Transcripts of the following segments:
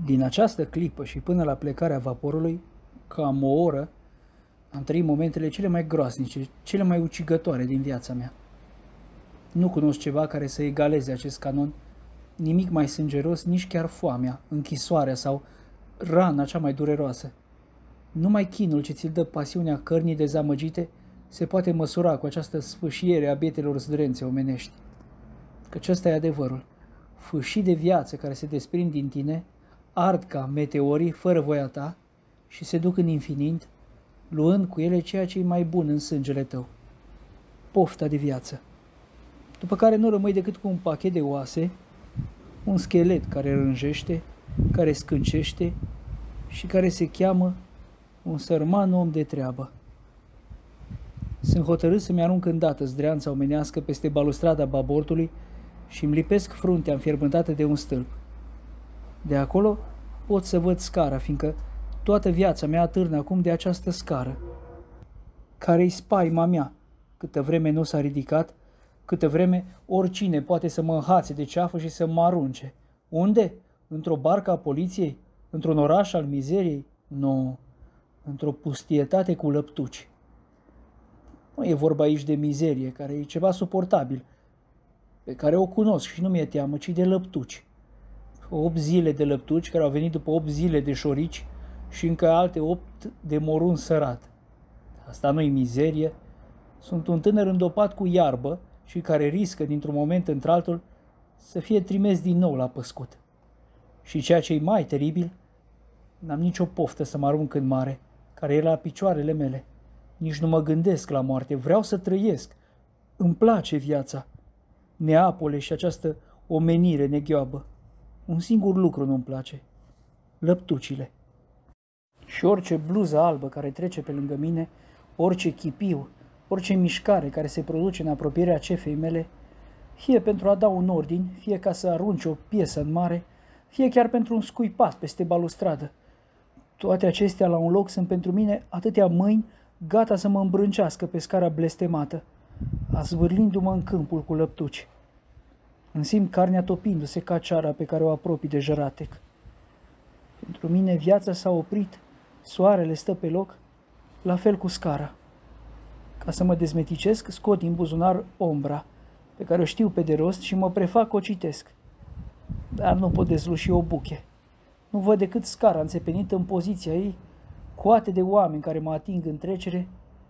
Din această clipă și până la plecarea vaporului, cam o oră, am trăit momentele cele mai groaznice, cele mai ucigătoare din viața mea. Nu cunosc ceva care să egaleze acest canon, nimic mai sângeros, nici chiar foamea, închisoarea sau rana cea mai dureroasă. Numai chinul ce ți-l dă pasiunea cărnii dezamăgite se poate măsura cu această sfâșiere a bietelor zdrânțe omenești. Căci ăsta e adevărul. Fâșii de viață care se desprind din tine, ard ca meteorii fără voia ta și se duc în infinit, luând cu ele ceea ce e mai bun în sângele tău. Pofta de viață. După care nu rămâi decât cu un pachet de oase, un schelet care rânjește, care scâncește și care se cheamă un sărman om de treabă. Sunt hotărât să-mi arunc îndată zdreanța omenească peste balustrada babordului și îmi lipesc fruntea înfierbântată de un stâlp. De acolo pot să văd scara, fiindcă toată viața mea atârnă acum de această scară, care-i spaima mea, câtă vreme nu s-a ridicat, câtă vreme oricine poate să mă înhațe de ceafă și să mă arunce. Unde? Într-o barcă a poliției? Într-un oraș al mizeriei? Nu, într-o pustietate cu lăptuci. Nu e vorba aici de mizerie, care e ceva suportabil, pe care o cunosc și nu mi-e teamă, ci de lăptuci. 8 zile de lăptuci care au venit după 8 zile de șorici și încă alte 8 de morun sărat. Asta nu-i mizerie. Sunt un tânăr îndopat cu iarbă și care riscă dintr-un moment într-altul să fie trimis din nou la păscut. Și ceea ce e mai teribil, n-am nicio poftă să mă arunc în mare, care e la picioarele mele. Nici nu mă gândesc la moarte, vreau să trăiesc. Îmi place viața. Neapole și această omenire neghioabă. Un singur lucru nu-mi place. Lăptucile. Și orice bluză albă care trece pe lângă mine, orice chipiu, orice mișcare care se produce în apropierea cefei mele, fie pentru a da un ordin, fie ca să arunce o piesă în mare, fie chiar pentru un scuipat peste balustradă. Toate acestea la un loc sunt pentru mine atâtea mâini gata să mă îmbrâncească pe scara blestemată, azvârlindu-mă în câmpul cu lăptuci. Îmi simt carnea topindu-se ca ceara pe care o apropii de jăratec. Pentru mine viața s-a oprit, soarele stă pe loc, la fel cu scara. Ca să mă dezmeticesc, scot din buzunar ombra, pe care o știu pe de rost și mă prefac că o citesc. Dar nu pot dezluși o buche. Nu văd decât scara înțepenită în poziția ei, coate de oameni care mă ating în trecere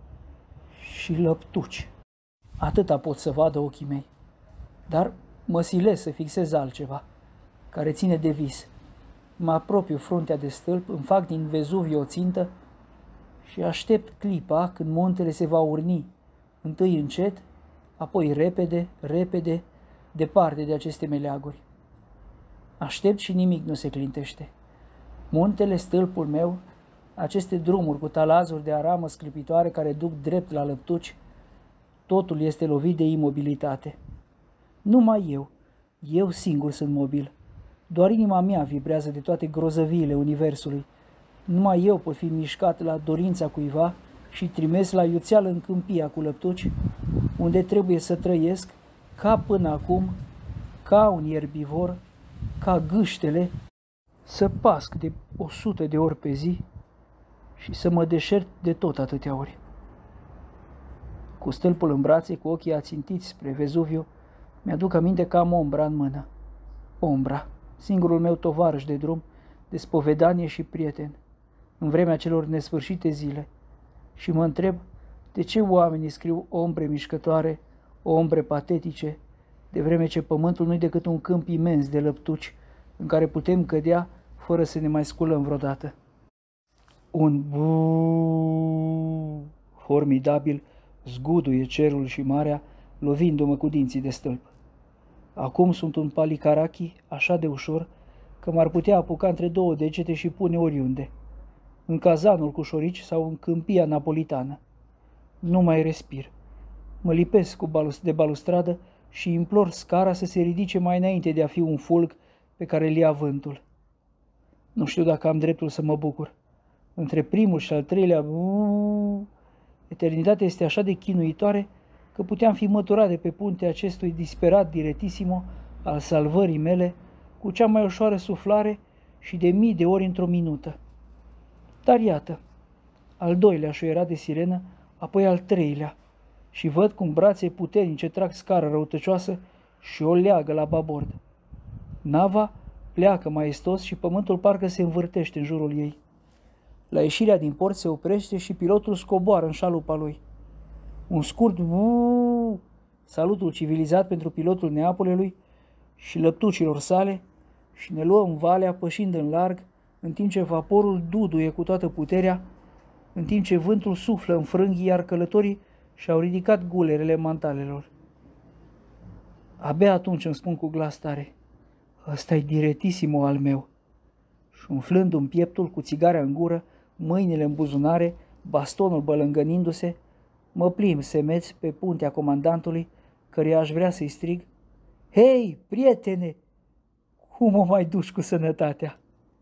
și lăptuci. Atâta pot să vadă ochii mei. Dar mă silesc să fixez altceva, care ține de vis. Mă apropiu fruntea de stâlp, îmi fac din Vezuviu o țintă și aștept clipa când muntele se va urni, întâi încet, apoi repede, repede, departe de aceste meleaguri. Aștept și nimic nu se clintește. Muntele, stâlpul meu, aceste drumuri cu talazuri de aramă sclipitoare care duc drept la lăptuci, totul este lovit de imobilitate. Numai eu singur sunt mobil. Doar inima mea vibrează de toate grozăviile universului. Numai eu pot fi mișcat la dorința cuiva și trimis la iuțeală în câmpia cu lăptuci, unde trebuie să trăiesc, ca până acum, ca un ierbivor, ca gâștele, să pasc de 100 de ori pe zi și să mă deșert de tot atâtea ori. Cu stâlpul în brațe, cu ochii ațintiți spre Vezuviu, mi-aduc aminte că am ombra în mână. Ombra, singurul meu tovarăș de drum, de spovedanie și prieten, în vremea celor nesfârșite zile. Și mă întreb de ce oamenii scriu ombre mișcătoare, ombre patetice, de vreme ce pământul nu-i decât un câmp imens de lăptuci, în care putem cădea fără să ne mai sculăm vreodată. Un buuuu formidabil zguduie cerul și marea, lovindu-mă cu dinții de stâlp. Acum sunt un palicarachi așa de ușor că m-ar putea apuca între 2 degete și pune oriunde, în cazanul cu șorici sau în câmpia napolitană. Nu mai respir. Mă lipesc de balustradă și implor scara să se ridice mai înainte de a fi un fulg pe care îl ia vântul. Nu știu dacă am dreptul să mă bucur. Între primul și al treilea, eternitatea este așa de chinuitoare că puteam fi măturat de pe puntea acestui disperat diretissimo al salvării mele cu cea mai ușoară suflare și de mii de ori într-o minută. Dar iată, al doilea șuiera de sirenă, apoi al treilea, și văd cum brațe puternice trag scară răutăcioasă și o leagă la babord. Nava pleacă maestos și pământul parcă se învârtește în jurul ei. La ieșirea din port se oprește și pilotul scoboară în șalupa lui. Un scurt uuu, salutul civilizat pentru pilotul Neapolelui și lăptucilor sale, și ne luăm valea pășind în larg, în timp ce vaporul duduie cu toată puterea, în timp ce vântul suflă în frânghii, iar călătorii și-au ridicat gulerele mantalelor. Abia atunci îmi spun cu glas tare: ăsta-i diretissimo al meu. Și umflându-mi pieptul cu țigarea în gură, mâinile în buzunare, bastonul bălângănindu-se, mă plimb semeț pe puntea comandantului, căruia aș vrea să-i strig: Hei, prietene, cum o mai duci cu sănătatea?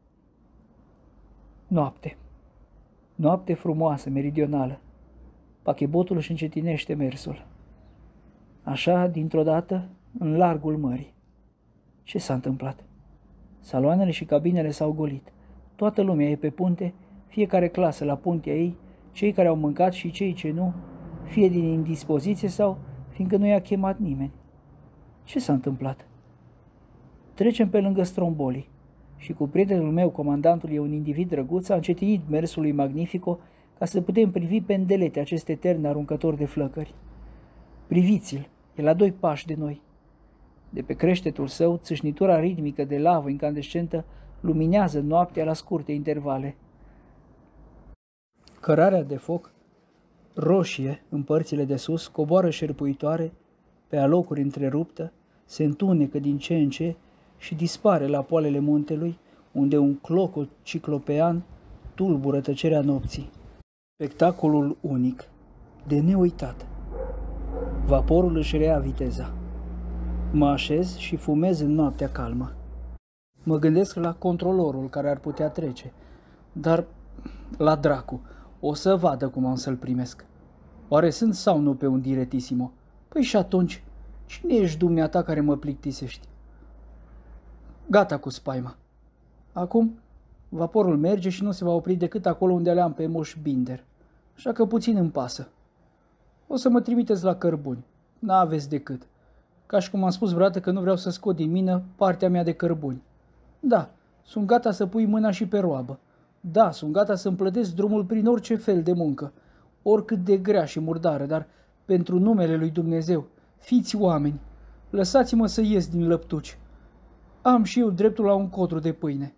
Noapte. Noapte frumoasă, meridională. Pachebotul își încetinește mersul. Așa, dintr-o dată, în largul mării. Ce s-a întâmplat? Saloanele și cabinele s-au golit. Toată lumea e pe punte, fiecare clasă la puntea ei, cei care au mâncat și cei ce nu, fie din indispoziție sau fiindcă nu i-a chemat nimeni. Ce s-a întâmplat? Trecem pe lângă Stromboli și cu prietenul meu, comandantul, e un individ drăguț, a încetinit mersul lui Magnifico ca să putem privi pe îndelete acest etern aruncător de flăcări. Priviți-l, e la 2 pași de noi. De pe creștetul său, țâșnitura ritmică de lavă incandescentă luminează noaptea la scurte intervale. Cărarea de foc, roșie în părțile de sus, coboară șerpuitoare, pe alocuri întreruptă, se întunecă din ce în ce și dispare la poalele muntelui, unde un clocot ciclopean tulbură tăcerea nopții. Spectacolul unic, de neuitat. Vaporul își rea viteza. Mă așez și fumez în noaptea calmă. Mă gândesc la controlorul care ar putea trece, dar la dracu, o să vadă cum am să-l primesc. Oare sunt sau nu pe un diretissimo? Păi și atunci, cine ești dumneata care mă plictisești? Gata cu spaima. Acum, vaporul merge și nu se va opri decât acolo unde le-am pe Moș Binder, așa că puțin îmi pasă. O să mă trimiteți la cărbuni, n-aveți decât. Ca și cum am spus vreodată că nu vreau să scot din mină partea mea de cărbuni. Da, sunt gata să pui mâna și pe roabă. Da, sunt gata să-mi plătesc drumul prin orice fel de muncă, oricât de grea și murdară, dar pentru numele lui Dumnezeu, fiți oameni, lăsați-mă să ies din lăptuci. Am și eu dreptul la un codru de pâine.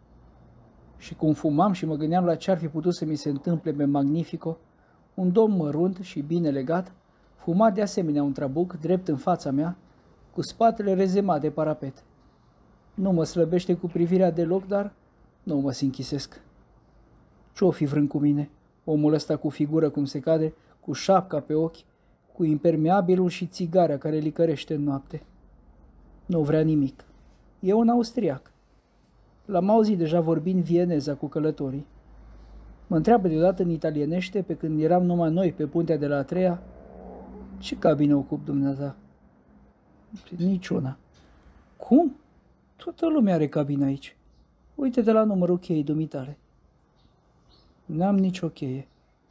Și cum fumam și mă gândeam la ce ar fi putut să mi se întâmple pe Magnifico, un domn mărunt și bine legat fuma de asemenea un trabuc drept în fața mea, cu spatele rezemat de parapet. Nu mă slăbește cu privirea deloc, dar nu mă sinchisesc. Ce-o fi vrând cu mine, omul ăsta cu figură cum se cade, cu șapca pe ochi, cu impermeabilul și țigarea care licărește în noapte? Nu vrea nimic. E un austriac. L-am auzit deja vorbind vieneza cu călătorii. Mă întreabă deodată în italienește, pe când eram numai noi pe puntea de la a treia: ce cabină ocup dumneata? Niciuna. Cum? Toată lumea are cabină aici. Uite de la numărul cheii dumitale. N-am nicio cheie.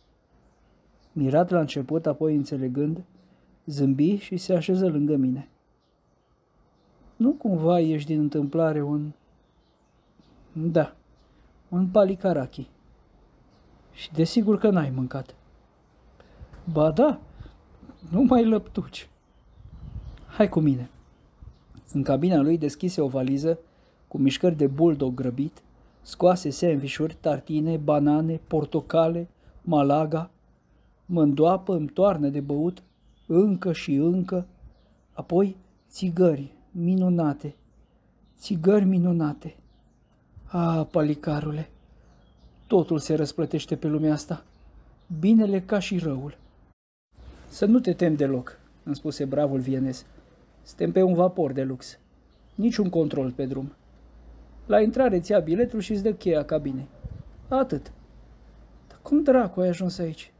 Mirat la început, apoi înțelegând, zâmbi și se așeză lângă mine. Nu cumva ești din întâmplare un... Da, un palicarachi. Și desigur că n-ai mâncat. Ba da, nu mai lăptuci. Hai cu mine. În cabina lui deschise o valiză cu mișcări de bulldog grăbit, scoase sandvișuri, tartine, banane, portocale, malaga, mă îndoapă, îmi toarnă de băut, încă și încă, apoi țigări minunate, țigări minunate. Palicarule, totul se răsplătește pe lumea asta, binele ca și răul. Să nu te temi deloc, îmi spuse bravul vienez. Suntem pe un vapor de lux. Niciun control pe drum. La intrare îți ia biletul și îți dă cheia cabinei. Atât. Dar cum dracu ai ajuns aici?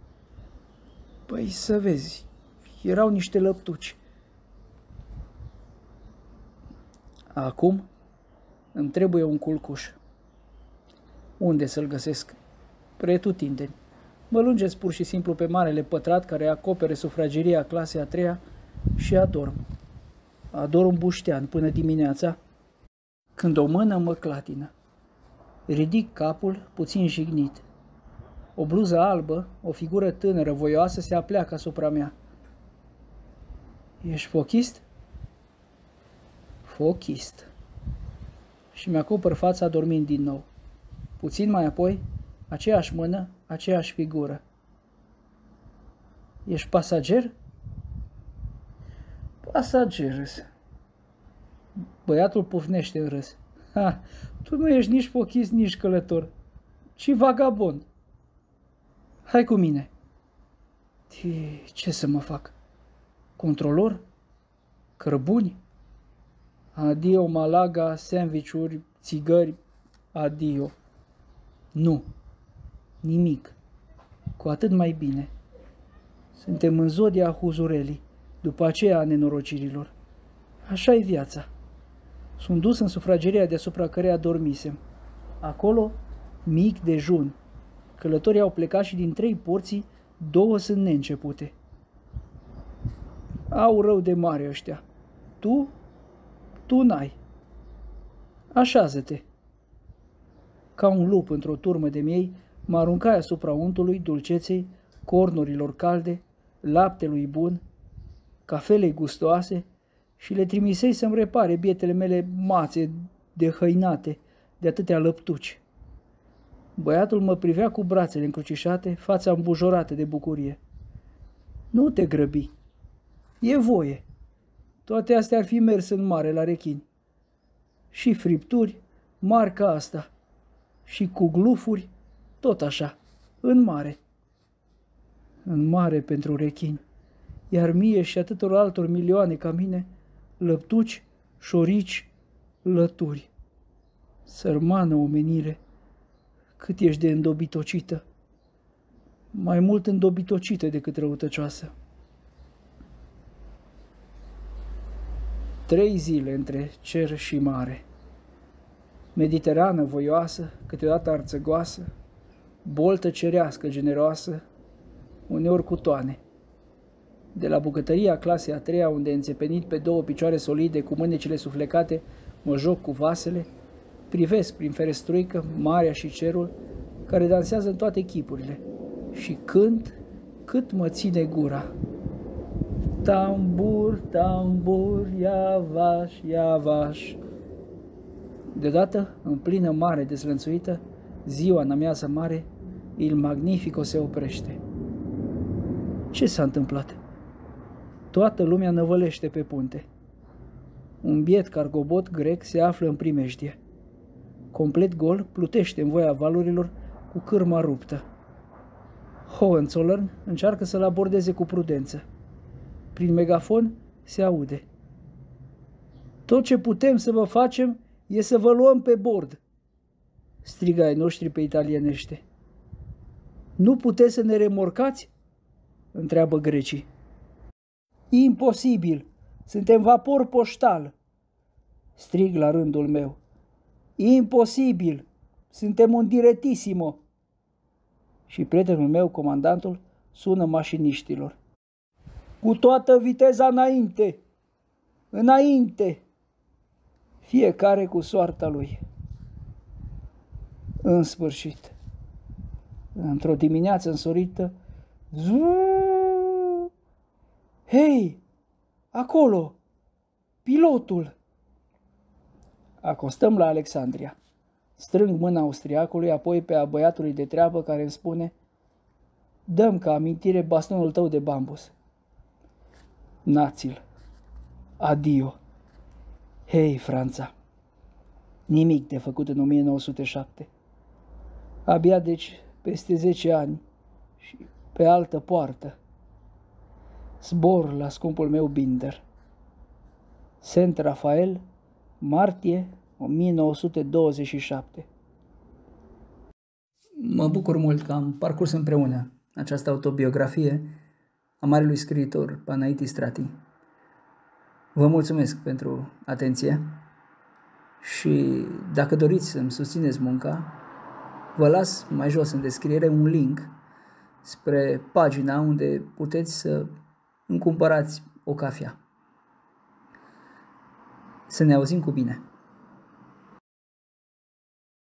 Păi să vezi, erau niște lăptuci. Acum Îmi trebuie un culcuș. Unde să-l găsesc? Pretutindeni. Mă lungesc pur și simplu pe marele pătrat care acopere sufrageria clasei a 3-a și adorm. Adorm buștean până dimineața, când o mână mă clatină. Ridic capul, puțin jignit. O bluză albă, o figură tânără, voioasă, se apleacă asupra mea. Ești fochist? Fochist. Și mi-acopăr fața dormind din nou. Puțin mai apoi, aceeași mână, aceeași figură. Ești pasager? Pasager râs. Băiatul pufnește în râs. Ha, tu nu ești nici fochist, nici călător, ci vagabond. Hai cu mine. Ce să mă fac? Controlor? Cărbuni? Adio, Malaga, sandvișuri, țigări, adio. Nu, nimic. Cu atât mai bine. Suntem în zodia huzurelii, după aceea a nenorocirilor. Așa-i viața. Sunt dus în sufrageria deasupra căreia dormisem. Acolo, mic dejun. Călătorii au plecat și din 3 porții, 2 sunt neîncepute. Au rău de mare ăștia. Tu n-ai. Așează-te. Ca un lup într-o turmă de miei, mă aruncai asupra untului, dulceței, cornurilor calde, laptelui bun, cafelei gustoase și le trimisei să-mi repare bietele mele mațe de hăinate, de atâtea lăptuci. Băiatul mă privea cu brațele încrucișate, fața îmbujorată de bucurie. Nu te grăbi. E voie. Toate astea ar fi mers în mare la rechini. Și fripturi, mari ca asta. Și cu glufuri, tot așa, în mare. În mare pentru rechini. Iar mie și atâtor altor milioane ca mine, lăptuci, șorici, lături. Sărmană omenire, cât ești de îndobitocită. Mai mult îndobitocită decât răutăcioasă. 3 zile între cer și mare. Mediterană voioasă, câteodată arțăgoasă, boltă cerească generoasă, uneori cu toane. De la bucătăria clasei a 3-a, unde înțepenit pe 2 picioare solide, cu mânecile suflecate, mă joc cu vasele, privesc prin ferestruică marea și cerul, care dansează în toate chipurile, și cânt cât mă ține gura. Tambur, tambur, iavaș, iavaș. Deodată, în plină mare dezlănțuită, ziua în amiază mare, Il Magnifico se oprește. Ce s-a întâmplat? Toată lumea năvălește pe punte. Un biet cargobot grec se află în primejdie. Complet gol, plutește în voia valurilor cu cârma ruptă. Hohenzollern încearcă să-l abordeze cu prudență. Prin megafon se aude. Tot ce putem să vă facem e să vă luăm pe bord, strigă ai noștri pe italienește. Nu puteți să ne remorcați? Întreabă grecii. Imposibil, suntem vapor poștal, strig la rândul meu. Imposibil, suntem un diretissimo. Și prietenul meu, comandantul, sună mașiniștilor. Cu toată viteza înainte! Înainte! Fiecare cu soarta lui. În sfârșit, într-o dimineață însorită, zuu! Hei! Acolo! Pilotul! Acostăm la Alexandria. Strâng mâna austriacului, apoi pe a băiatului de treabă care îmi spune: dăm ca amintire bastonul tău de bambus. Nați-l. Adio. Hei, Franța. Nimic de făcut în 1907. Abia deci peste 10 ani și pe altă poartă. Zbor la scumpul meu Binder. Saint Rafael, martie 1927. Mă bucur mult că am parcurs împreună această autobiografie a marelui scriitor Panaiti Strati. Vă mulțumesc pentru atenție Și dacă doriți să-mi susțineți munca, vă las mai jos în descriere un link spre pagina unde puteți să îmi cumpărați o cafea. Să ne auzim cu bine!